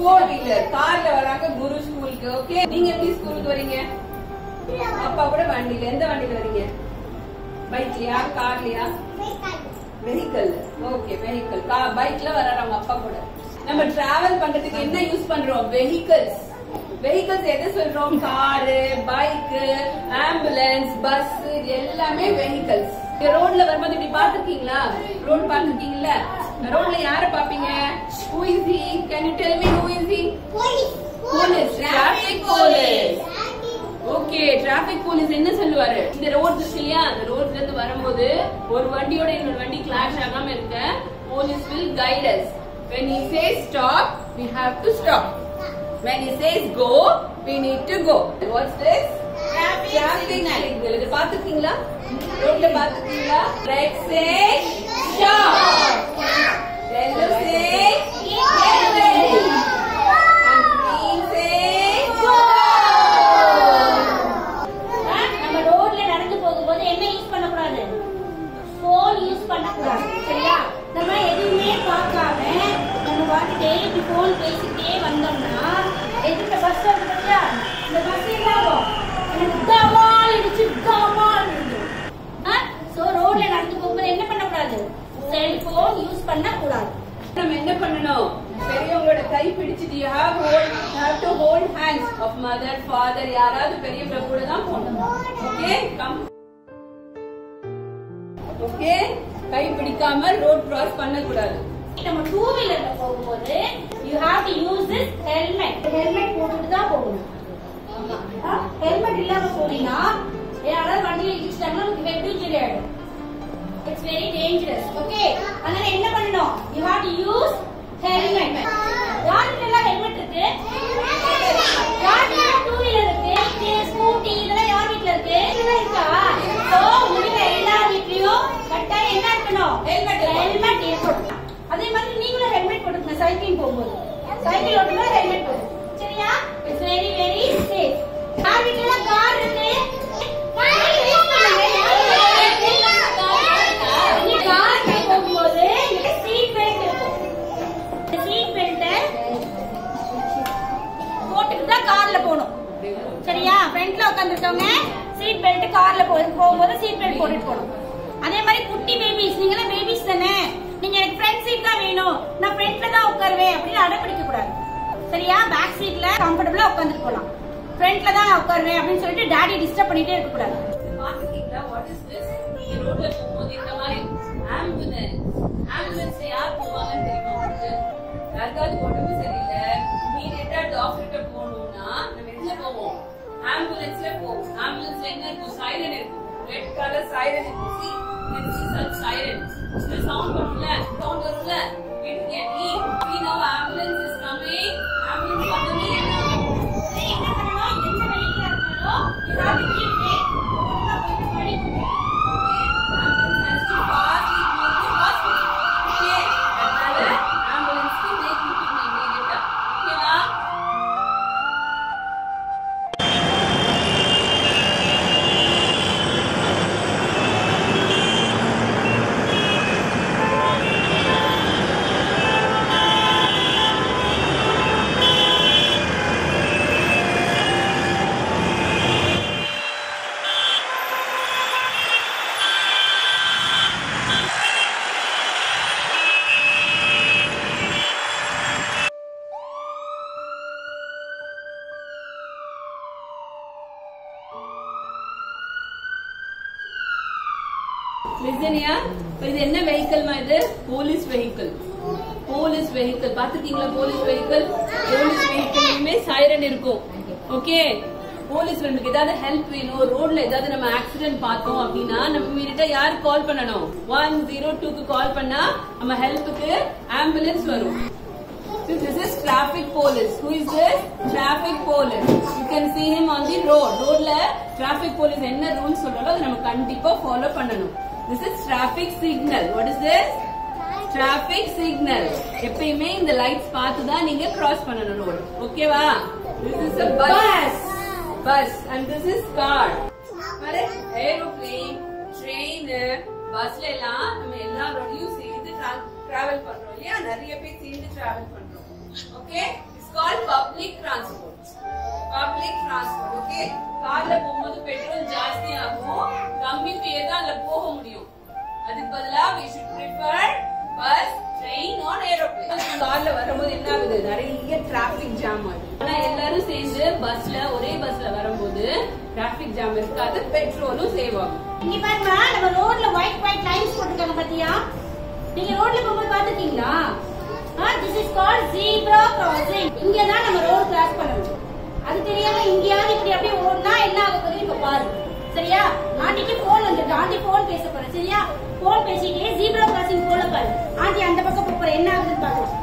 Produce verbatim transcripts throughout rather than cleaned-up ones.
Four wheeler கார்ல வராங்க குரு ஸ்கூலுக்கு. ஓகே, நீங்க எப்படி ஸ்கூலுக்கு வரீங்க? அப்பா கூட வண்டியில. எந்த வண்டியில வரீங்க? பைக்லயா கார்லயா? வெஹிக்கல். Okay, vehicle. பைக்ல வர்றாங்க அப்பா கூட. நம்ம டிராவல் பண்றதுக்கு என்ன யூஸ் பண்றோம்? வெஹிக்கல்ஸ். வெஹிக்கல்ஸ் எதை சொல்றோம்? காரு, பைக், ஆம்புலன்ஸ், பஸ், எல்லாமே வெஹிக்கல்ஸ். ரோட்ல வரும்போது இப்படி பாத்துருக்கீங்களா? ரோட் பாத்துருக்கீங்களா? ரோட்ல யார பாப்பீங்க? Who is he? Can you tell me who is he? Police. Police. Traffic police. Okay, traffic police என்ன சொல்லுவாரு? இந்த ரோட் இருக்கு இல்லையா, அந்த ரோட்ல இருந்து வரும்போது ஒரு வண்டியோட இன்னொரு வண்டி கிளாஷ் ஆகாம இருக்க police will guide us. When he says stop, we have to stop. When he says go, we need to go. What's this? Traffic, Traffic signal. signal. இது பாத்துக்கீங்களா? ரோட்ல பாத்துக்கீங்களா? Red says stop. Yellow says get ready. And green says go. நம்ம ரோட்ல நடந்து போகும்போது என்ன use பண்ணக்கூடாது? Phone use பண்ணக்கூடாது. சரியா? நம்ம எதுவுமே பார்க்காம நம்ம பாட்டுட்டே இப்படி போன் பேசிட்டே வந்தோம்னா எதுக்கு பஸ் வருது பாத்தியா? இந்த பஸ் என்ன ஆகும்? எனக்கு கமால் இடிச்சு கமால் விழுந்துரும். சோ ரோட்ல நடந்து போகும்போது என்ன பண்ணக்கூடாது? செல்போன் யூஸ் பண்ணக்கூடாது. நம்ம என்ன பண்ணணும்? பெரியவங்களோட கை பிடிச்சிட்டு you have hold you have to hold hands of mother father. யாராவது பெரியவங்க கூட தான் போகணும். Okay, come. ஓகே, கை பிடிக்காம ரோட் கிராஸ் பண்ண கூடாது. நம்ம டூ வீலர்ல போகும்போது you have to use this helmet. Helmet போட்டுட்டு தான் போகணும். ஹெல்மெட் இல்லாம போனீங்கன்னா யாராவது வண்டியில இடிச்சிட்டாங்கன்னா உங்களுக்கு வெட்டு தெரியாது. It's very dangerous. Okay, அதனால என்ன பண்ணணும்? You have to use helmet. யாருக்கு எல்லாம் ஹெல்மெட் இருக்கு? யாருக்கு டூ வீலர் இருக்கு? ஸ்கூட்டி இதெல்லாம் யார் வீட்ல இருக்கு? இதெல்லாம் இருக்கா? சோ உங்க எல்லா வீட்லயும் கட்டாயம் என்ன இருக்கணும்? ஹெல்மெட். ஹெல்மெட் இருக்கணும். அதே மாதிரி நீங்களும் ஹெல்மெட் போட்டுக்கணும் சைக்கிளிங் போகும்போது. சைக்கிள் ஓட்டும்போது ஹெல்மெட் போடு. சரியா? It's very very safe. யார் வீட்ல கார் இருக்கு? கார் யூஸ் பண்ணுங்க. நீ கார்ல போகும்போது சீட் பெல்ட் இருக்கும். சீட் பெல்ட் போட்டுட்டு தான் கார்ல போகணும். சரியா? ஃப்ரண்ட்ல உட்கார்ந்திருக்கவங்க சீட் பெல்ட் கார்ல போகும்போது சீட் பெல்ட் போட்டுட்டு போகணும். அதே மாதிரி குட்டி பேபிஸ், நீங்க பேபிஸ் தானே, நீங்க எனக்கு ஃப்ரண்ட் சீட் தான் வேணும், நான் ஃப்ரண்ட்ல தான் உட்காருவேன் அப்படின்னு அடம் பிடிக்க கூடாது. சரியா? பேக் சீட்ல கம்ஃபர்டபிளா உட்கார்ந்துட்டு போலாம். ஃப்ரண்ட்ல தான் நான் உட்காருவேன் அப்படின்னு சொல்லிட்டு டாடி டிஸ்டர்ப் பண்ணிட்டே இருக்க கூடாது. பாத்துக்கீங்களா? What is this? நீங்க ரோட்ல போகும்போது இந்த மாதிரி ஆம்புலன்ஸ் ஆம்புலன்ஸ் யார் போவாங்கன்னு தெரியுமா உங்களுக்கு? யாருக்காவது உடம்பு சரியில்லை, இமீடியட்டா டாக்டர்கிட்ட போகணும்னா நம்ம எதுல போவோம்? ஆம்புலன்ஸ்ல போவோம். ஆம்புலன்ஸ்ல என்ன இருக்கும்? சைரன் இருக்கும். ரெட் கலர் சைரன் இருக்கும். See, you can see such siren. இந்த சவுண்ட் வரும்ல, சவுண்ட் வரும்ல, it can mean we know ambulance is coming. Ambulance வந்தோடனே என்ன ஆகும்? என்ன பண்ணணும்? எந்த வழியில இருந்தாலும் you have to keep it. போயிட்டு படிக்கணும். Ambulance has to fast move to hospital. Okay, அதனால ambulance க்கு take you to immediate. ஓகேவா? Listen here. இது என்ன வெஹிக்கிள் மா? இது போலீஸ் வெஹிக்கிள். போலீஸ் வெஹிக்கிள் பாத்துக்கீங்களா? Police vehicle. போலீஸ் வெஹிக்கிள்லயுமே சைரன் இருக்கும். ஓகே, போலீஸ் நமக்கு ஏதாவது ஹெல்ப் வேணும், ரோட்ல ஏதாவது நம்ம ஆக்சிடென்ட் பார்த்தோம் அப்படின்னா நம்ம இமீடியட்டா யாருக்கு கால் பண்ணணும்? ஒன் ஜீரோ டூக்கு கால் பண்ணா நம்ம ஹெல்ப்புக்கு ஆம்புலன்ஸ் வரும். So this is traffic police. Who is this? Traffic police. You can see him on the road. Roadல traffic police என்ன ரூல்ஸ் சொல்றாலோ அதை நம்ம கண்டிப்பா ஃபாலோ பண்ணணும். This is traffic signal. What is this? Traffic signal. எப்பயுமே இந்த லைட்ஸ் பார்த்து தான் நீங்க கிராஸ் பண்ணணும் ரோட். ஓகேவா? This is a bus. Bus and this is car. பாரு, aeroplane, train, பஸ்ல எல்லாம் நம்ம எல்லா ரோட்லயும் சேர்ந்து டிராவல் பண்றோம் இல்லையா? நிறைய பேர் சேர்ந்து டிராவல் பண்றோம். Okay? It's called கார்ல போகும்போது பெட்ரோல் ஜாஸ்தி ஆகும், கம்மி ஃபேர் தான் அதுல போக முடியும். அதுக்கு பதிலா we should prefer bus, train or aeroplane. கார்ல வரும்போது என்ன ஆகுது, நிறைய டிராபிக் ஜாம் ஆகுது. ஆனா எல்லாரும் சேர்ந்து பஸ்ல ஒரே பஸ்ல வரும்போது டிராபிக் ஜாம் இருக்காது, பெட்ரோலும் சேவ் ஆகும். இங்க பாருங்க, நம்ம ரோட்ல ஒயிட் ஒயிட் லைன்ஸ் போட்டுருக்காங்க பாத்தியா? நீங்க ரோட்ல போகும்போது பாத்துட்டீங்களா? This is called zebra crossing. இங்க தான் நம்ம ரோட் கிராஸ் பண்ணணும். அது தெரியாம இங்கயாவது இப்படி அப்படியே ஓடுனா என்ன ஆக போகுது இப்ப பாரு. சரியா? ஆண்டிக்கு போன் வந்துருக்கு, ஆண்டி போன் பேச போறேன். சரியா? போன் பேசிட்டே ஜீப்ரா கிராசிங் போல பாரு. ஆண்டி அந்த பக்கம் போற என்ன ஆகுதுன்னு பாக்கலாம்.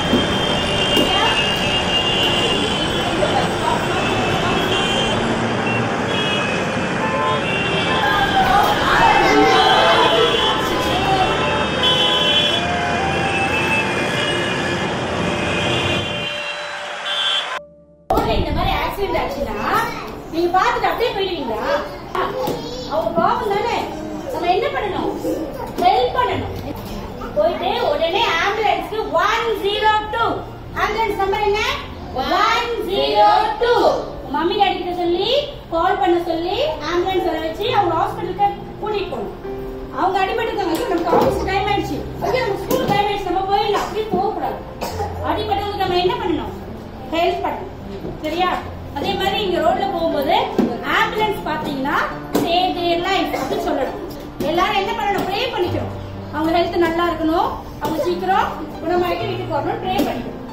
இந்த மாதிரி ஆக்சிடென்ட் ஆச்சுன்னா நீங்க பாத்துட்டு அப்படியே போயிடுவீங்களா? அவங்க பாவம் தானே, நம்ம என்ன பண்ணணும், ஹெல்ப் பண்ணணும். போயிட்டு உடனே ஆம்புலன்ஸ்க்கு one zero two, ambulance number என்ன, one zero two. Mummy daddy கிட்ட சொல்லி கால் பண்ண சொல்லி ஆம்புலன்ஸ் வர வச்சு அவங்க ஹாஸ்பிட்டலுக்கு கூட்டிட்டு போகணும். அவங்க அடிபட்டுருக்காங்க, நமக்கு ஆஃபீஸ் டைம் ஆயிடுச்சு, நம்ம ஸ்கூல் டைம் ஆயிடுச்சு, நம்ம போயிடலாம். அப்படி போகக்கூடாது. அடிபட்டவங்களுக்கு நம்ம என்ன பண்ணணும், ஹெல்ப் பண்ணணும். சரியா? அதே மாதிரி இங்க ரோட்ல போகும்போது ஆம்புலன்ஸ் பாத்தீங்கன்னா சேவ் தேர் லைஃப் அப்படின்னு சொல்லணும். எல்லாரும் என்ன பண்ணணும், ப்ரே பண்ணிக்கணும். அவங்க ஹெல்த் நல்லா இருக்கணும், அவங்க சீக்கிரம் குணமாயிட்டு வீட்டுக்கு வரணும், ப்ரே பண்ணிக்கணும்.